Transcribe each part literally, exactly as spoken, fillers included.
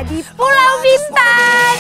ada di Pulau Bintan.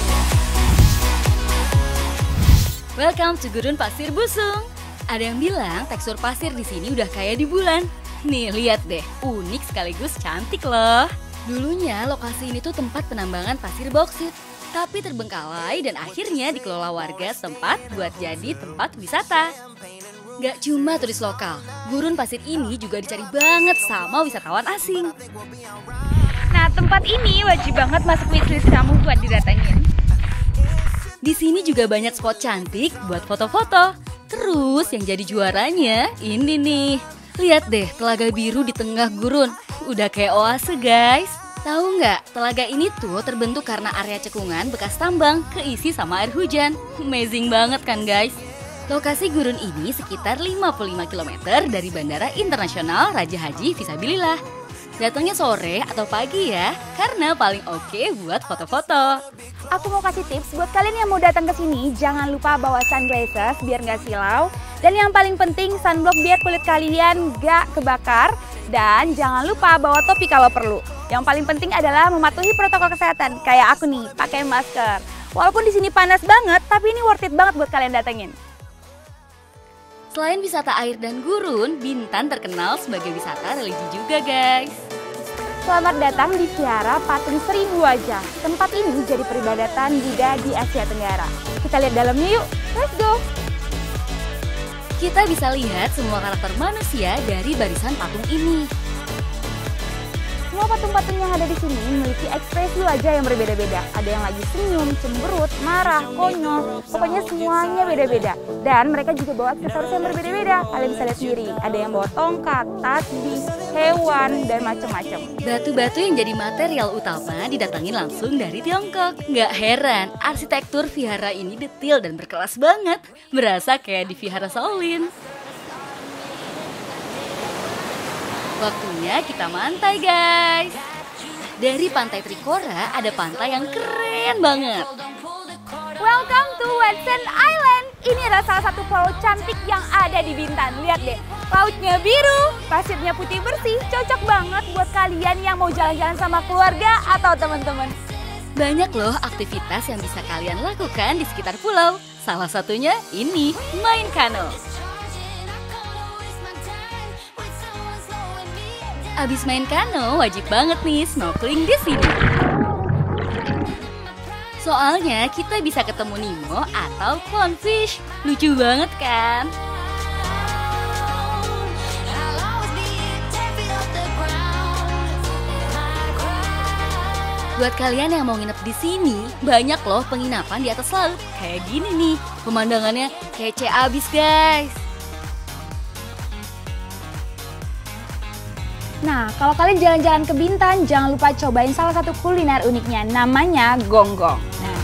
Welcome to Gurun Pasir Busung. Ada yang bilang tekstur pasir di sini udah kayak di bulan. Nih lihat deh, unik sekaligus cantik loh. Dulunya lokasi ini tuh tempat penambangan pasir boksit, tapi terbengkalai dan akhirnya dikelola warga setempat buat jadi tempat wisata. Gak cuma turis lokal, gurun pasir ini juga dicari banget sama wisatawan asing. Nah, tempat ini wajib banget masuk wishlist kamu buat didatengin. Di sini juga banyak spot cantik buat foto-foto. Terus yang jadi juaranya ini nih. Lihat deh, telaga biru di tengah gurun. Udah kayak oase guys. Tahu nggak, telaga ini tuh terbentuk karena area cekungan bekas tambang keisi sama air hujan. Amazing banget kan guys. Lokasi gurun ini sekitar lima puluh lima kilometer dari Bandara Internasional Raja Haji Fisabilillah. Datangnya sore atau pagi ya, karena paling oke buat foto-foto. Aku mau kasih tips buat kalian yang mau datang ke sini, jangan lupa bawa sunglasses biar nggak silau. Dan yang paling penting sunblock biar kulit kalian nggak kebakar. Dan jangan lupa bawa topi kalau perlu. Yang paling penting adalah mematuhi protokol kesehatan, kayak aku nih, pakai masker. Walaupun di sini panas banget, tapi ini worth it banget buat kalian datengin. Selain wisata air dan gurun, Bintan terkenal sebagai wisata religi juga guys. Selamat datang di Vihara Patung Seribu Wajah. Tempat ini jadi peribadatan Buddha di Asia Tenggara. Kita lihat dalamnya yuk, let's go! Kita bisa lihat semua karakter manusia dari barisan patung ini. Semua patung-patung yang ada di sini memiliki ekspresi wajah yang berbeda-beda. Ada yang lagi senyum, cemberut, marah, konyol, pokoknya semuanya beda-beda. Dan mereka juga bawa aksesoris yang berbeda-beda. Kalian bisa lihat sendiri, ada yang bawa tongkat, tasbih, hewan, dan macam-macam. Batu-batu yang jadi material utama didatangin langsung dari Tiongkok. Nggak heran, arsitektur vihara ini detail dan berkelas banget. Berasa kayak di Vihara Shaolin. Waktunya kita mantai guys. Dari Pantai Trikora ada pantai yang keren banget. Welcome to Watson Island. Ini adalah salah satu pulau cantik yang ada di Bintan. Lihat deh, lautnya biru, pasirnya putih bersih. Cocok banget buat kalian yang mau jalan-jalan sama keluarga atau teman-teman. Banyak loh aktivitas yang bisa kalian lakukan di sekitar pulau. Salah satunya ini, main kano. Abis main kano, wajib banget nih snorkeling di sini. Soalnya kita bisa ketemu Nemo atau clownfish. Lucu banget kan? Buat kalian yang mau nginep di sini, banyak loh penginapan di atas laut. Kayak gini nih, pemandangannya kece abis guys. Nah, kalau kalian jalan-jalan ke Bintan, jangan lupa cobain salah satu kuliner uniknya, namanya gonggong. Nah.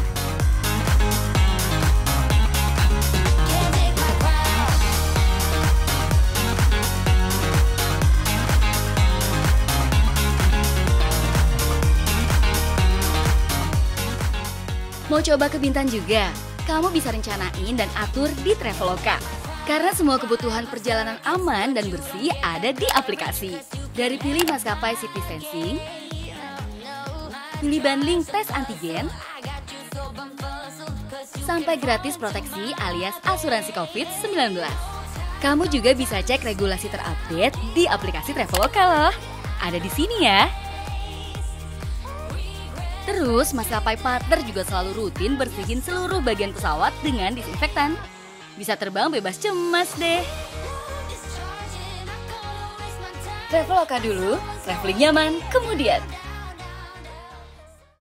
Mau coba ke Bintan juga? Kamu bisa rencanain dan atur di Traveloka. Karena semua kebutuhan perjalanan aman dan bersih ada di aplikasi. Dari pilih maskapai city sensing, pilih bundling tes antigen, sampai gratis proteksi alias asuransi covid sembilan belas. Kamu juga bisa cek regulasi terupdate di aplikasi Traveloka loh. Ada di sini ya. Terus maskapai partner juga selalu rutin bersihin seluruh bagian pesawat dengan disinfektan. Bisa terbang bebas cemas deh. Traveloka dulu, traveling nyaman kemudian.